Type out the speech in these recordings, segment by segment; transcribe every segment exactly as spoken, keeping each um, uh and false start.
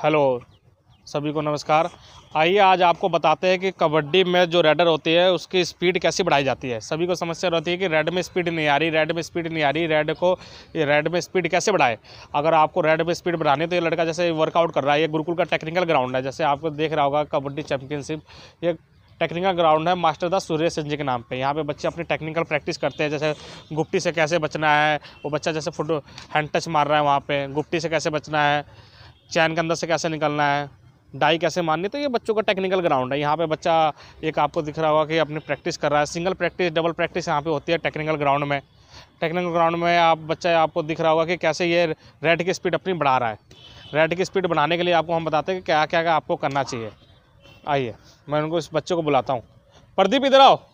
Hello, सभी को नमस्कार। आइए आज आपको बताते हैं कि कबड्डी में जो रेडर होती है उसकी स्पीड कैसे बढ़ाई जाती है। सभी को समस्या रहती है कि रेड में स्पीड नहीं आ रही, रेड में स्पीड नहीं आ रही, रेड को ये रेड में स्पीड कैसे बढ़ाए। अगर आपको रेड में स्पीड बढ़ानी है तो ये लड़का जैसे वर्कआउट कर रहा है, ये गुरुकुल का टेक्निकल ग्राउंड है, जैसे आपको देख रहा होगा कबड्डी चैंपियनशिप, ये टेक्निकल ग्राउंड है मास्टर दास सूर्य सिंह जी के नाम पे। यहाँ पे बच्चे अपनी टेक्निकल प्रैक्टिस करते हैं, जैसे गुप्टी से कैसे बचना है, वो बच्चा जैसे फुट हैंड टच मार रहा है वहाँ पे, गुप्टी से कैसे बचना है, चैन के अंदर से कैसे निकलना है, डाई कैसे मारनी। तो ये बच्चों का टेक्निकल ग्राउंड है। यहाँ पे बच्चा एक आपको दिख रहा होगा कि अपनी प्रैक्टिस कर रहा है, सिंगल प्रैक्टिस डबल प्रैक्टिस यहाँ पे होती है टेक्निकल ग्राउंड में। टेक्निकल ग्राउंड में आप बच्चा आपको दिख रहा होगा कि कैसे ये रेड की स्पीड अपनी बढ़ा रहा है। रेड की स्पीड बढ़ाने के लिए आपको हम बताते हैं कि क्या क्या क्या आपको करना चाहिए। आइए मैं उनको इस बच्चे को बुलाता हूँ। प्रदीप इधर आओ।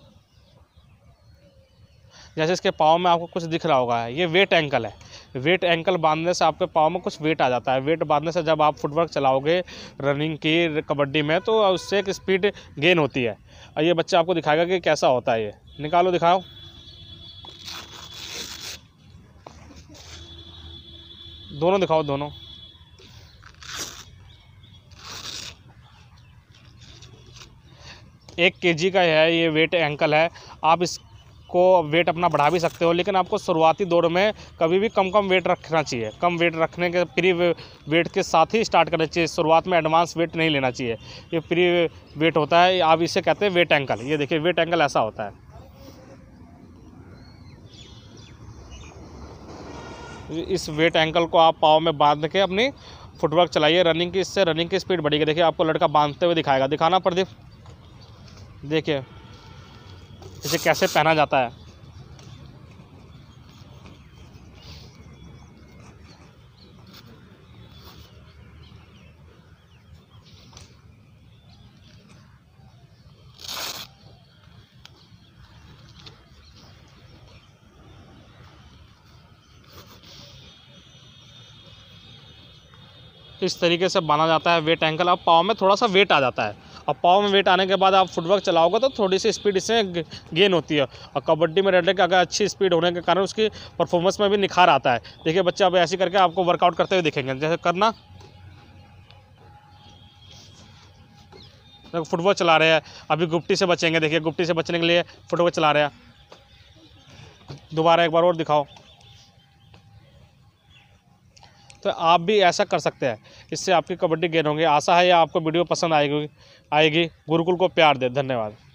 जैसे इसके पाँव में आपको कुछ दिख रहा होगा, ये वेट एंकल है। वेट एंकल बांधने से आपके पाँव में कुछ वेट आ जाता है। वेट बांधने से जब आप फुटवर्क चलाओगे रनिंग की कबड्डी में तो उससे एक स्पीड गेन होती है। और ये बच्चा आपको दिखाएगा कि कैसा होता है। ये निकालो, दिखाओ। दोनों दिखाओ, दोनों। एक केजी का है ये वेट एंकल है। आप इस को वेट अपना बढ़ा भी सकते हो, लेकिन आपको शुरुआती दौर में कभी भी कम कम वेट रखना चाहिए। कम वेट रखने के प्री वेट के साथ ही स्टार्ट करना चाहिए। शुरुआत में एडवांस वेट नहीं लेना चाहिए। ये प्री वेट होता है, आप इसे कहते हैं वेट एंकल। ये देखिए वेट एंकल ऐसा होता है। इस वेट एंकल को आप पाँव में बांध के अपनी फुटवर्क चलाइए रनिंग की। इससे रनिंग की स्पीड बढ़ेगी। देखिए आपको लड़का बांधते हुए दिखाएगा। दिखाना प्रदीप। देखिए इसे कैसे पहना जाता है। इस तरीके से बांधा जाता है वेट एंकल। अब पाँव में थोड़ा सा वेट आ जाता है। और पाँव में वेट आने के बाद आप फुटवर्क चलाओगे तो थोड़ी सी स्पीड इसमें गेन होती है। और कबड्डी में रेडर की अगर अच्छी स्पीड होने के कारण उसकी परफॉर्मेंस में भी निखार आता है। देखिए बच्चे अब ऐसे करके आपको वर्कआउट करते हुए दिखेंगे। जैसे करना, फुटबॉल चला रहे हैं, अभी गुप्टी से बचेंगे। देखिए गुप्टी से बचने के लिए फुटबॉल चला रहे हैं। दोबारा एक बार और दिखाओ। तो आप भी ऐसा कर सकते हैं, इससे आपकी कबड्डी गेन होंगे। आशा है ये आपको वीडियो पसंद आएगी आएगी गुरुकुल को प्यार दे। धन्यवाद।